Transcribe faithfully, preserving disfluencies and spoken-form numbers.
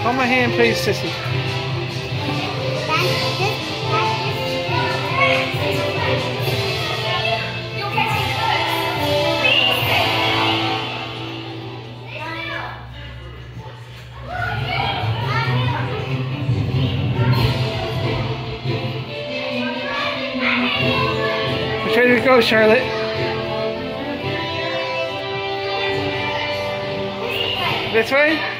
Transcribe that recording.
Hold my hand, please, Sissy. Which way to go, Charlotte? This way?